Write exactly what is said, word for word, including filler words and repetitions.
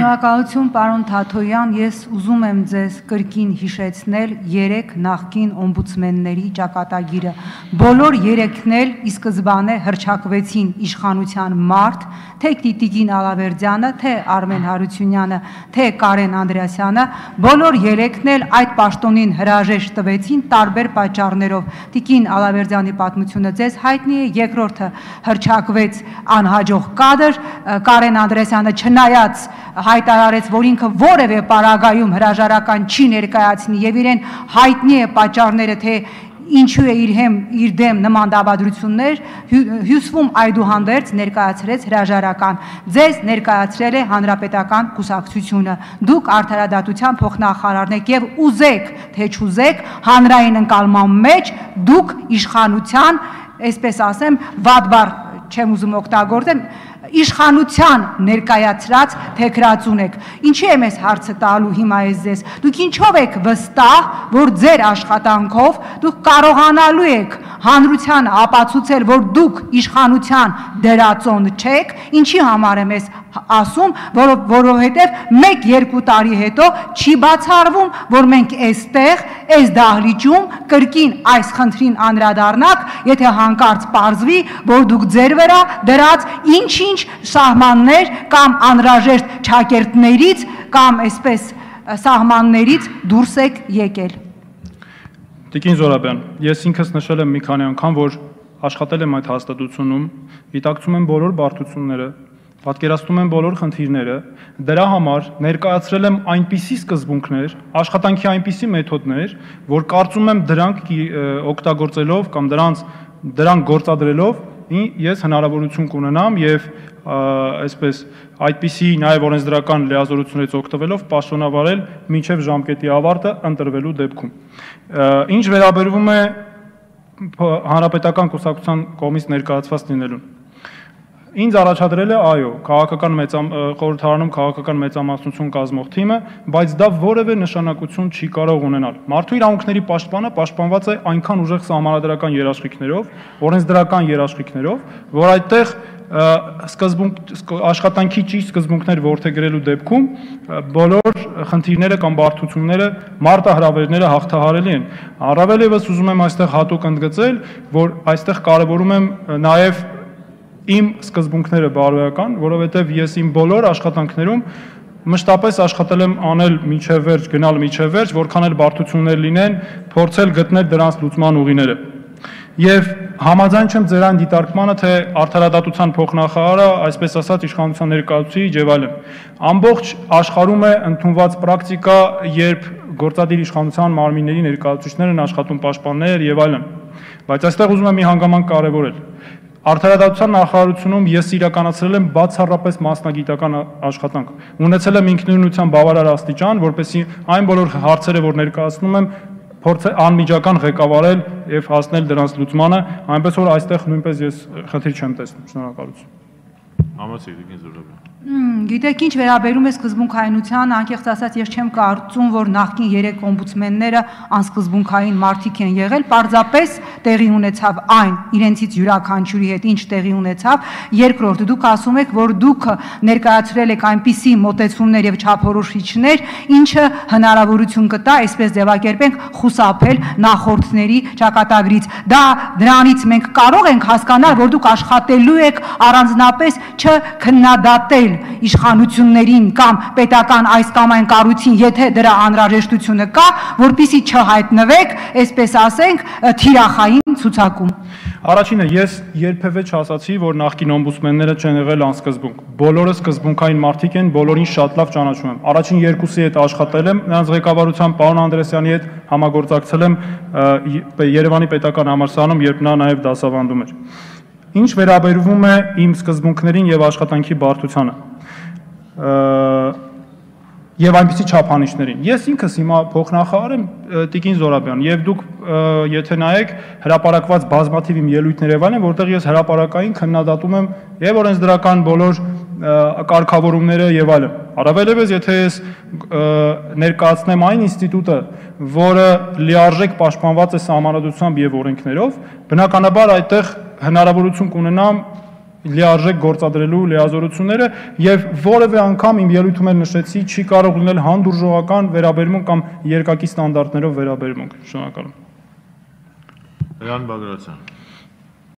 Շնորհակալություն, պարոն Թաթոյան, ես ուզում եմ ձեզ կրկին հիշեցնել երեք նախկին օմբուդսմենների ճակատագիրը։ Բոլոր երեքն էլ ի սկզբանե հռչակվեցին իշխանության մարդ, թե Տիկին Ալավերդյանը, թե Արմեն Հարությունյանը, թե Կարեն Անդրեասյանը, բոլոր երեքն էլ այդ պաշտոնին հրաժեշտ տվեցին տարբեր պատճառներով։ Տիկին Ալավերդյանի պատմությունը ձեզ հայտնի է, երկրորդը հռչակվեց անհաջող կադր, Կարեն Անդրեասյանը չնայած հայտարարեց, որ ինքը որևէ պարագայում հրաժարական չի ներկայացնի եւ իրեն հայտնի է պատճառները, թե ինչու է իր հեմ իր դեմ նման դավադրություններ, հյուսվում այդուհանդերձ ներկայացրեց հրաժարական։ Ձեզ ներկայացրել է Հանրապետական կուսակցությունը։ Դուք արդարադատության փոխնախարարն եք եւ ուզեք, թե չուզեք, հանրային ընկալման մեջ դուք իշխանության, այսպես ասեմ, վատ բառ չեմ ուզում օգտագործեմ, իշխանության ներկայացրած թեկրածուն եք։ Ինչի եմ ես հարցը տալու հիմա ես ձեզ։ Դուք ինչով եք վստահ, որ ձեր աշխատանքով դուք կարողանալու եք հանրությանը ապացուցել, որ դուք իշխանության դերածոն չեք, ինչի համար եմ ես ասում, որովհետև մեկ-երկու տարի հետո չի բացառվում, որ մենք այստեղ, այս դահլիճում կրկին այս խնդրին անդրադառնանք, եթե հանկարծ պարզվի, որ դուք ձեր վրա դրած ինչ-ինչ սահմաններ կամ անհրաժեշտ ճակերտներից կամ այսպես սահմաններից դուրս եք եկել։ Տիկին Զորաբյան, ես ինքս նշել եմ մի քանի անգամ, որ աշխատել եմ այդ հաստատությունում, գիտակցում եմ բոլոր բարդությունները, պատկերացնում եմ բոլոր խնդիրները, դրա համար ներկայացրել եմ այնպիսի սկզբունքներ, աշխատանքի այնպիսի մեթոդներ, որ կարծում եմ դրանք օգտագործելով կամ դրանց դրանք գործադրելով ես հնարավորություն կունենամ եւ այսպես այդպիսի նաև օրենսդրական լիազորություններից օգտվելով պաշտոնավարել մինչև ժամկետի ավարտը ընտրվելու դեպքում։ Ինչ վերաբերվում է Հանրապետական կուսակցության կողմից ներկայացված լինելուն։ Ինձ առաջադրել է այո, քաղաքական խորհրդարանում քաղաքական մեծամասնություն կազմող թիմը, բայց դա որևէ նշանակություն չի կարող ունենալ։ Մարդու իրավունքների պաշտպանը պաշտպանված է այնքան ուժեղ սահմանադրական երաշխիքներով, օրենսդրական երաշխիքներով, որ այդտեղ աշխատանքի ճիշտ սկզբունքներ որդեգրելու դեպքում բոլոր խնդիրները կամ բարդությունները, մարտահրավերները հաղթահարելի են։ Առավել ևս ուզում եմ այստեղ հատուկ ընդգծել, որ այստեղ կարևորում եմ նաև իմ սկզբունքները բարոյական, որովհետև ես իմ բոլոր աշխատանքներում մշտապես աշխատել եմ անել միջև վերջ, գնալ միջև վերջ, որքան էլ բարդություններ լինեն, փորձել գտնել դրանց լուծման ուղիները։ Եվ համաձայն չեմ ձեր այն դիտարկմանը, թե արդարադատության փոխնախարարը, այսպես ասած, իշխանության ներկայացուցիչ եւ այլն։ Ամբողջ աշխարհում է ընդունված պրակտիկա, երբ գործադիր իշխանության մարմինների ներկայացուցիչներն են աշխատում պաշտպաններ եւ այլն։ Բայց այստեղ ուզում եմ մի հանգամանք կարևորել։ Արդարադատության նախարարությունում ես իրականացրել եմ բացառապես մասնագիտական աշխատանք։ Ունեցել եմ ինքնուրույնության բավարար աստիճան, որպեսզի այն բոլոր հարցերը, որ ներկայացնում եմ, փորձել անմիջական ղեկավարել եւ հասնել դրանց լուծմանը, այնպես որ այստեղ նույնպես ես խնդիր չեմ տեսնում։ Շնորհակալություն։ Համեցեք, Տիկին Զորաբյան։ Գիտեք, ինչ վերաբերում է սկզբունքայնության, անկեղծ ասած ես չեմ կարծում, որ նախկին երեք օմբուդսմենները անսկզբունքային մարդիկ են եղել, պարզապես տեղի ունեցավ այն իրենցից յուրաքանչյուրի հետ ինչ տեղի ունեցավ։ Երկրորդ, դուք ասում եք, որ դուք ներկայացրել եք այնպիսի մոտեցումներ եւ չափորոշիչներ, ինչը հնարավորություն կտա, այսպես ձևակերպենք, խուսափել նախորդների ճակատագրից։ Դա դրանից մենք կարող ենք հասկանալ, որ դուք աշխատելու եք առանձնապես չքննադատել իշխանություններին կամ պետական այս կամ այն կառույցին, եթե դրա անհրաժեշտությունը կա, որպեսզի չհայտնվեք, այսպես ասենք, թիրախային ցուցակում։ Առաջինը, ես երբևէ չասացի, որ նախկին օմբուդսմենները չեն եղել անսկզբունք։ Բոլորը սկզբունքային մարդիկ են, բոլորին շատ լավ ճանաչում եմ։ Առաջին երկուսի հետ աշխատել եմ, նրանց ղեկավարությամբ պարոն Անդրեասյանի հետ համագործակցել եմ Երևանի պետական համալսարանում, երբ նա նաև դասավանդում էր։ Ինչ վերաբերվում է իմ սկզբունքներին եւ աշխատանքի բարդությանը եւ այնպիսի չափանիշներին։ Ես ինքս հիմա փոխնախարար եմ, Տիկին Զորաբյան, եւ դուք եթե նայեք հրապարակված բազմաթիվ իմ ելույթներ եւ այլն, որտեղ ես հրապարակային քննադատում եմ եւ օրենսդրական բոլոր կարգավորումները եւ այլն։ Առավելևս եթե ես ներկայացնեմ այն ինստիտուտը, որը լիարժեք պաշտպանված է սահմանադրությամբ եւ օրենքներով, բնականաբար այդտեղ հնարավորություն կունենամ լիարժեք գործադրելու լիազորությունները եւ որևէ անգամ իմ ելույթում էլ նշեցի չի կարող լինել հանդուրժողական վերաբերմունք կամ երկակի ստանդարտներով վերաբերմունք։ Շնորհակալ եմ։ Լեան Բագրատյան